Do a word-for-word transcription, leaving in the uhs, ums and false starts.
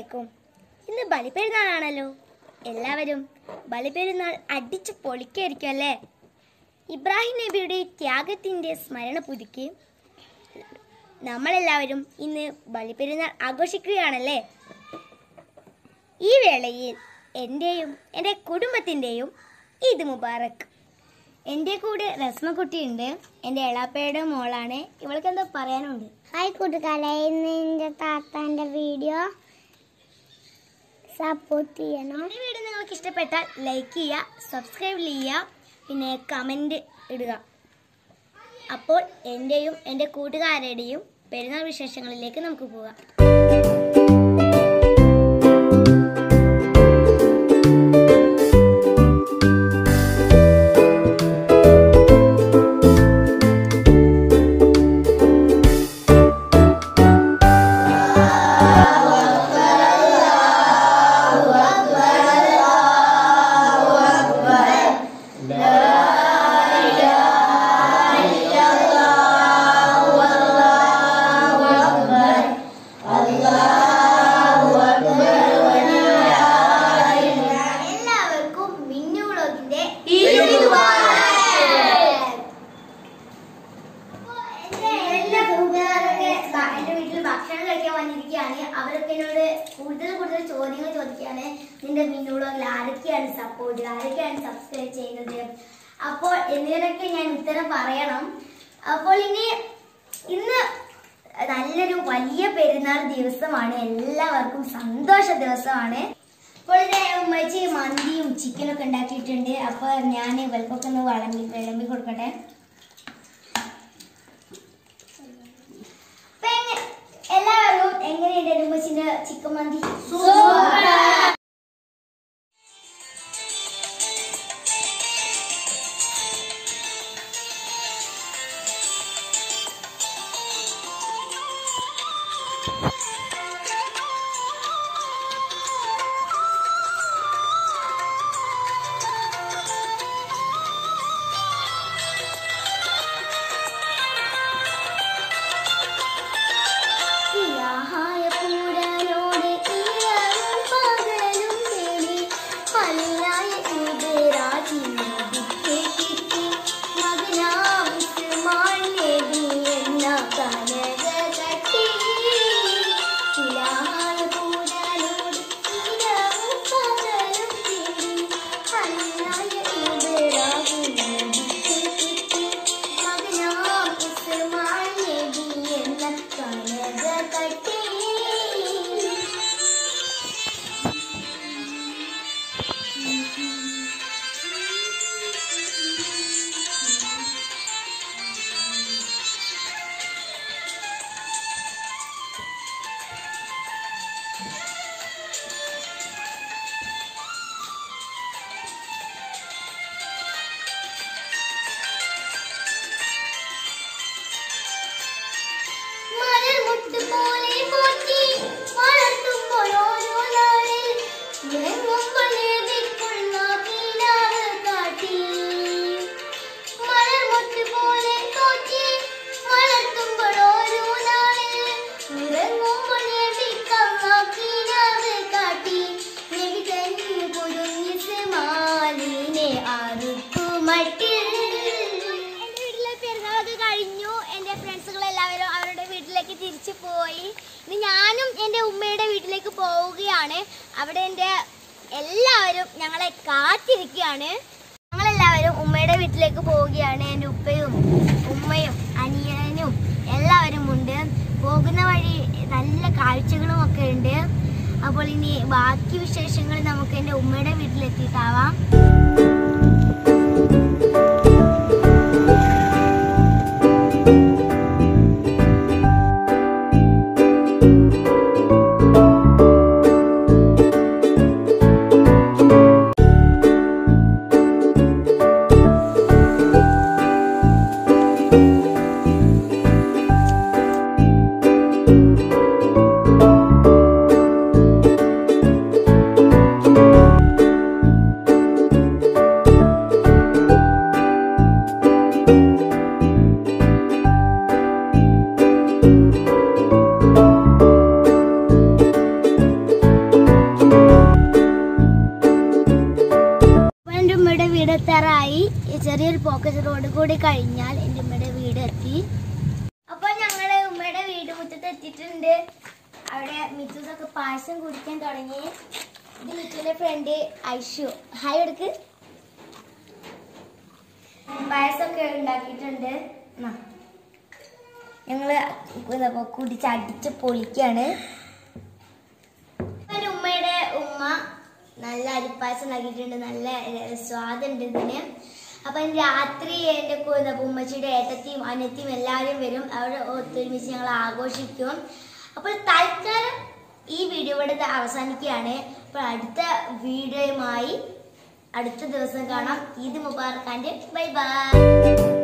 അലൈക്കും. ഇന്ന് ബലിപെരുന്നാളാണല്ലോ. എല്ലാവരും ബലിപെരുന്നാൾ അടിച്ചു പൊളിക്കായിരിക്കും അല്ലേ? ഇബ്രാഹിം നബിയുടെ ത്യാഗത്തിൻ്റെ സ്മരണ പുതുക്കി നമ്മളെല്ലാവരും ഇന്ന് ബലിപെരുന്നാൾ ആഘോഷിക്കുകയാണല്ലേ. ഈ വേളയിൽ എൻ്റെയും എൻ്റെ കുടുംബത്തിൻ്റെയും ഈദ് മുബാറക്. എൻ്റെ കൂടെ റസ്മക്കുട്ടിയുണ്ട്, എൻ്റെ എളാപ്പയുടെ മോളാണ്. ഇവൾക്ക് എന്താ പറയാനുണ്ട്? ഹായ് കൂട്ടുകാരെ, ഇന്ന് എൻ്റെ താത്താൻ്റെ വീഡിയോ സപ്പോർട്ട് ചെയ്യണം. ഈ വീഡിയോ നിങ്ങൾക്ക് ഇഷ്ടപ്പെട്ടാൽ ലൈക്ക് ചെയ്യുക, സബ്സ്ക്രൈബ് ചെയ്യുക, പിന്നെ കമൻറ്റ് ഇടുക. അപ്പോൾ എൻ്റെയും എൻ്റെ കൂട്ടുകാരുടെയും പെരുന്നാൾ വിശേഷങ്ങളിലേക്ക് നമുക്ക് പോകാം. ഭക്ഷണം കഴിക്കാൻ വന്നിരിക്കുകയാണ്. അവരൊക്കെ എന്നോട് കൂടുതൽ കൂടുതൽ ചോദ്യങ്ങൾ ചോദിക്കുകയാണ്. നിന്റെ മിന്നു വ്ലോഗിൽ ആരൊക്കെയാണ് സപ്പോർട്ട്, ആരൊക്കെയാണ് സബ്സ്ക്രൈബ് ചെയ്യുന്നത്, അപ്പോൾ എന്നിവരൊക്കെ ഞാൻ ഉത്തരം പറയണം. അപ്പോൾ ഇനി ഇന്ന് നല്ലൊരു വലിയ പെരുന്നാൾ ദിവസമാണ്, എല്ലാവർക്കും സന്തോഷ ദിവസമാണ്. അപ്പോൾ ഇത് ഉമ്മച്ചി മന്തിയും ചിക്കനൊക്കെ ഉണ്ടാക്കിയിട്ടുണ്ട്. അപ്പോൾ ഞാൻ ഇവർക്കൊക്കെ ഒന്ന് വിളമ്പി വിളമ്പി കൊടുക്കട്ടെ. എല്ലാവരും എങ്ങനെയുണ്ട് ഉമ്മച്ചിന്റെ ചിക്കൻ മന്തി? തിരിച്ചു പോയി. ഇനി ഞാനും എൻ്റെ ഉമ്മയുടെ വീട്ടിലേക്ക് പോവുകയാണ്. അവിടെ എൻ്റെ എല്ലാവരും ഞങ്ങളെ കാത്തിരിക്കുകയാണ്. ഞങ്ങളെല്ലാവരും ഉമ്മയുടെ വീട്ടിലേക്ക് പോവുകയാണ്. എൻ്റെ ഉപ്പയും ഉമ്മയും അനിയനും എല്ലാവരും ഉണ്ട്. പോകുന്ന വഴി നല്ല കാഴ്ചകളും ഒക്കെ ഉണ്ട്. അപ്പോൾ ഇനി ബാക്കി വിശേഷങ്ങൾ നമുക്ക് എൻ്റെ ഉമ്മയുടെ വീട്ടിലെത്തിയിട്ടാവാം. കുറച്ച് റോഡ് കൂടി കഴിഞ്ഞാൽ എൻ്റെ ഉമ്മയുടെ വീട് എത്തി. അപ്പോൾ ഞങ്ങൾ ഉമ്മയുടെ വീട് മുറ്റത്ത് എത്തിയിട്ടുണ്ട്. അവിടെ മിത്തുസൊക്കെ പായസം കുടിക്കാൻ തുടങ്ങി. ഇത് മിത്തുവിന്റെ ഫ്രണ്ട് ഐഷു. ഹായ് എടുക്ക്. പായസമൊക്കെ ഉണ്ടാക്കിയിട്ടുണ്ട്. ഞങ്ങള് കുടിച്ചടിച്ച് പൊളിക്കാണ്. എൻ്റെ ഉമ്മയുടെ ഉമ്മ നല്ല അരിപ്പായസം ഉണ്ടാക്കിയിട്ടുണ്ട്. നല്ല സ്വാദുണ്ട് ഇതിന്. അപ്പം രാത്രി എൻ്റെ ഉമ്മച്ചിയുടെ ഏട്ടത്തിയും അനിയത്തിയും എല്ലാവരും വരും. അവിടെ ഒത്തൊരുമിച്ച് ഞങ്ങൾ ആഘോഷിക്കും. അപ്പോൾ തൽക്കാലം ഈ വീഡിയോ ഇവിടെ അവസാനിക്കുകയാണ്. അപ്പോൾ അടുത്ത വീഡിയോയുമായി അടുത്ത ദിവസം കാണാം. ഈദ് മുബാറക്കാൻ്റെ ബൈ ബൈ.